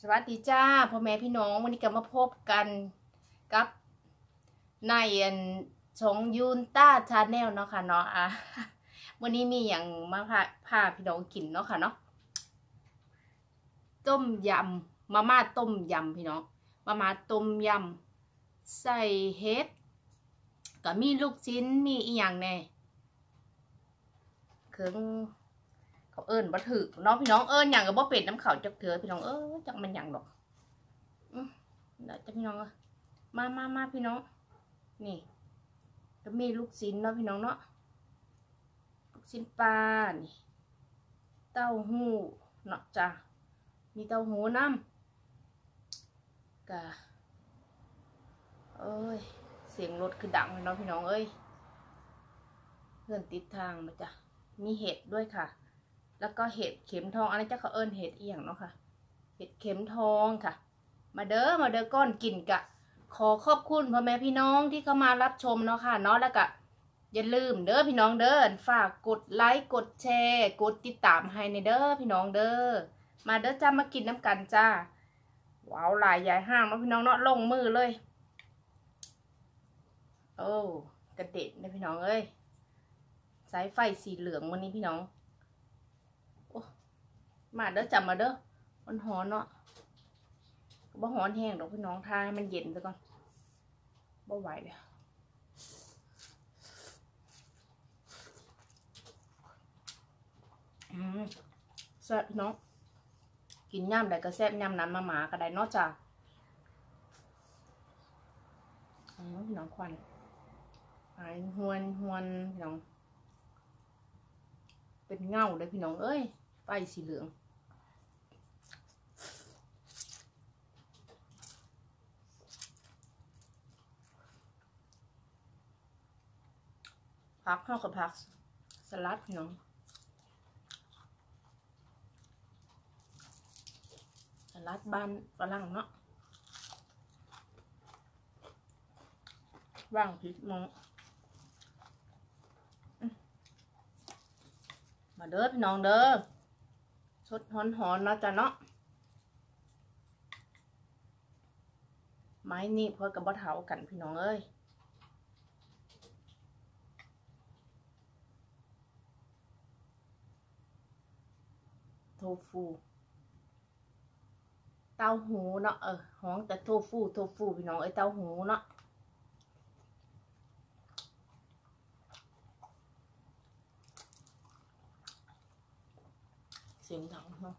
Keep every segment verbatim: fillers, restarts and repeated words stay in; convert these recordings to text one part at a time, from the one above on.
วัสดีจ้าพ่อแม่พี่น้องวันนี้ก็มาพบกันกับในอันชงยูนต้าชาแนลเนาะค่ะเนาะอ่ะวันนี้มีอย่างมาพาพาพี่น้องกินเนาะค่ะเนาะต้มยำมาม่าต้มยำพี่น้องมาม่าต้มยำใส่เห็ดก็มีลูกชิ้นมีอีหยังแน่เครื่องเขาเอิญบ่ถือเนาะพี่น้องเอิญอย่างกับบ่เป็ดน้ำเขาจักเถือพี่น้องเออจักมันอย่างดอกอืมเดี๋ยวจะพี่น้องมามามาพี่น้องนี่ก็มีลูกชิ้นเนาะพี่น้องเนาะลูกชิ้นปลานี่เต้าหู้เนาะจ้ะมีเต้าหู้น้ำกะเอ้ยเสียงรถคือดังเลยเนาะพี่น้องเอ้ยเพื่อนติดทางมาจ้ะมีเห็ดด้วยค่ะแล้วก็เห็ดเข็มทองอะไรจ้ะเขาเอิญเห็ดเอียงเนาะค่ะเห็ดเข็มทองค่ะมาเด้อมาเด้อก้อนกินกะขอขอบคุณพ่อแม่พี่น้องที่เข้ามารับชมเนาะค่ะเนาะแล้วก็อย่าลืมเด้อพี่น้องเด้อฝากกดไลค์กดแชร์กดติดตามให้ในเด้อพี่น้องเด้อมาเด้อจ้ามากินน้ำกันจ้าว้าวหลายใหญ่ห้างเนาะพี่น้องเนาะลงมือเลยโอ้กระเด็ดนะพี่น้องเอ้ยสายไฟสีเหลืองวันนี้พี่น้องโอ้มาเด้อจับมาเด้อมันหอนเนาะบ่หอนแห้งดอกพี่น้องทายมันเย็นซะก่อนบ่ไหวเลยอืมแซ่บพี่น้องกินย่ำใดก็แซ่บย่ำนั้นมาหมาก็ได้เนาะจ้าอืมพี่น้องควันหายหวนหวนพี่น้องเป็นเงาเลยพี่น้องเอ้ยไฟสีเหลืองพักเข้ากับพักสลัดพี่น้องสลัดบ้านฝรั่งเนาะว่างพิษมองมาเด้อพี่น้องเด้อสดหอนหอนเนาะจ้ะเนาะไม้นี่พอกับบ่เท้ากันพี่น้องเอ้ยโทฟูเต้าหูเนาะเออห้องแต่โทฟูโทฟูพี่น้องเอ้ยเต้าหูเนาะเสียงดังเนาะ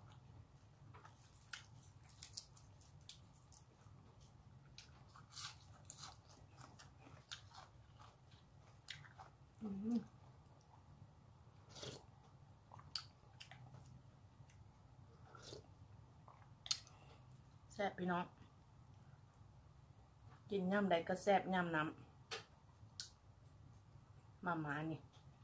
แซ่บพี่น้องกินย่ำใดก็แซ่บย่ำน้ำมาม่านี่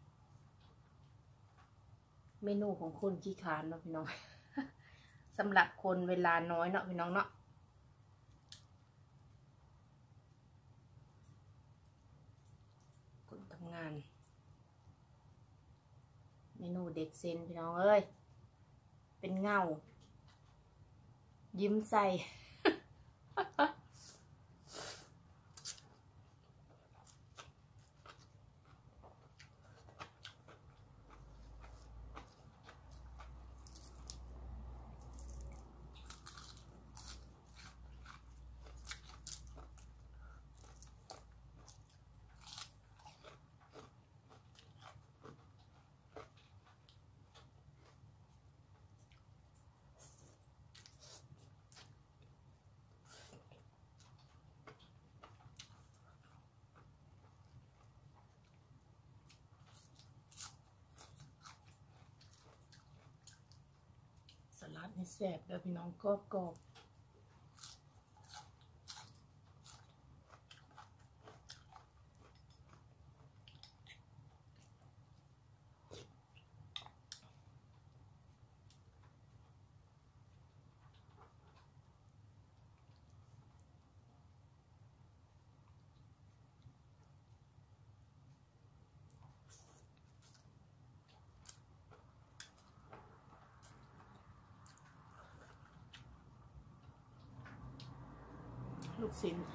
เมนูของคนขี้คร้านเนาะพี่น้องสำหรับคนเวลาน้อยเนาะพี่น้องเนาะคนทำงานเมนูเด็กเซนพี่น้องเอ้ยเป็นเงายิ้มใส่สลัดนี่แซ่บเด้อพี่น้องกรอบกรอบลูกศิล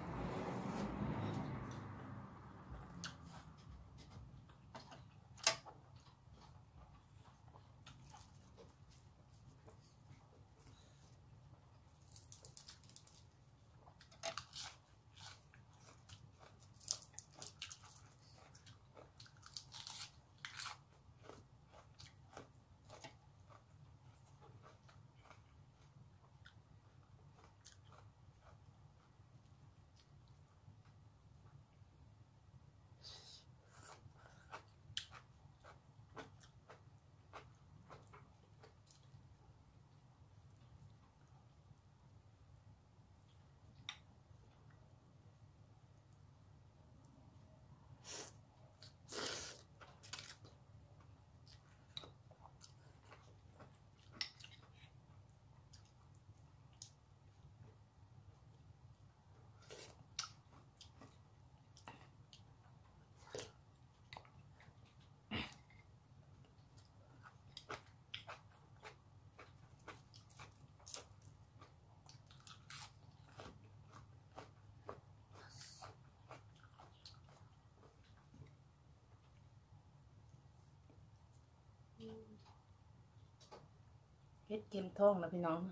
เฮ็ดเข็มทองนะพี่น้อง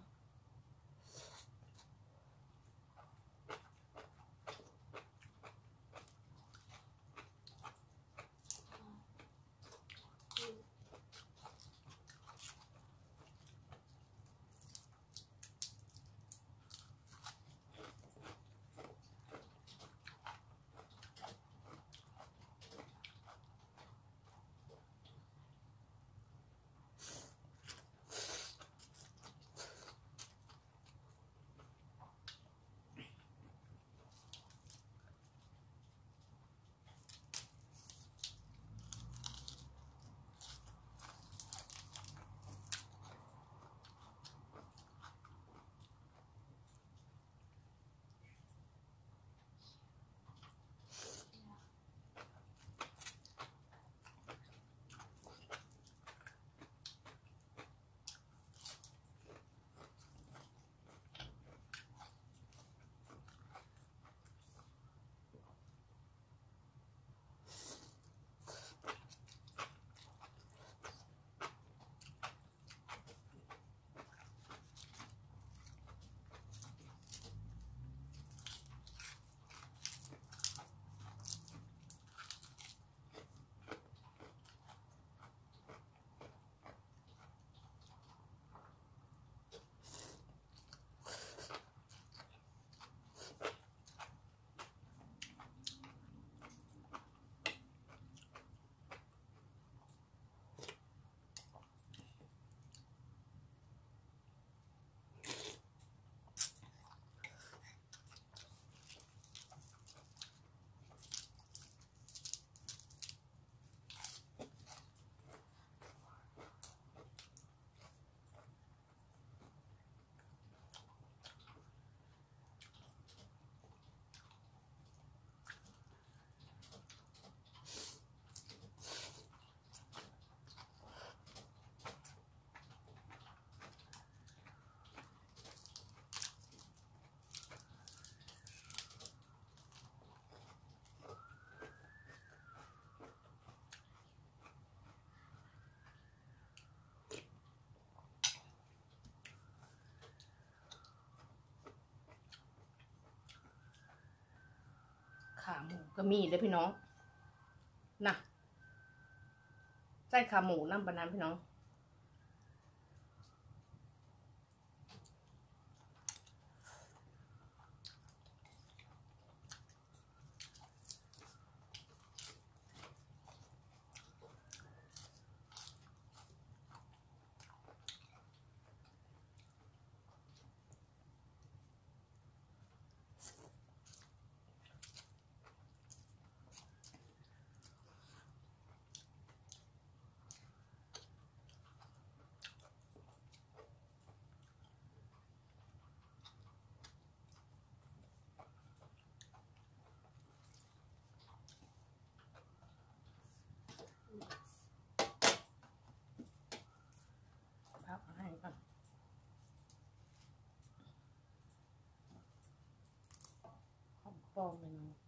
ขาหมูก็มีเลยพี่น้องนะใส่ขาหมูน้ำปลาน้ำพี่น้องฟองเลยเนาะ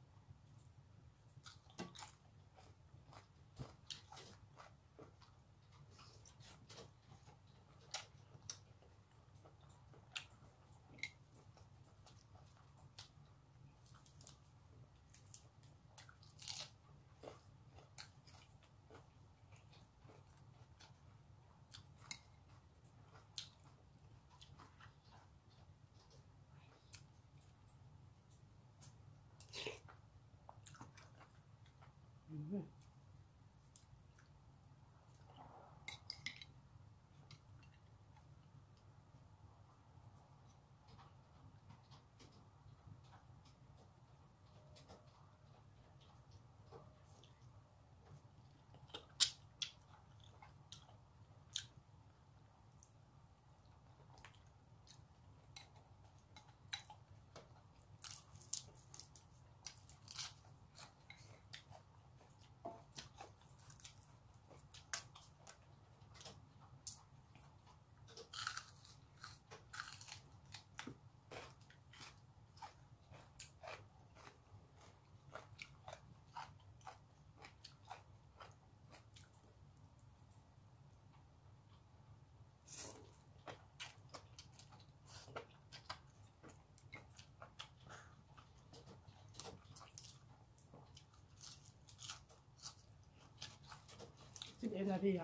สิบเอ็ดนาทีอ่ะ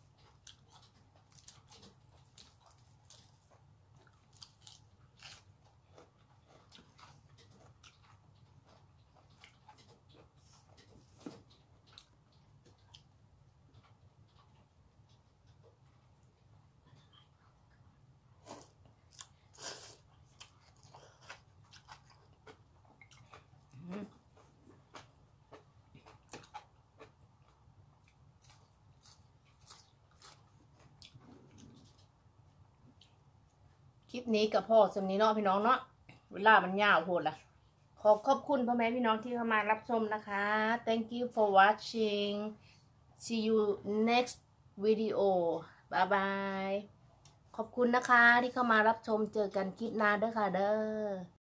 คลิปนี้กับพ่อสำนี้เนาะพี่น้องเนาะเวลามันยาวโหดละขอขอบคุณพ่อแม่พี่น้องที่เข้ามารับชมนะคะ thank you for watching see you next video bye bye ขอบคุณนะคะที่เข้ามารับชมเจอกันคลิปหน้าเด้อค่ะเด้อ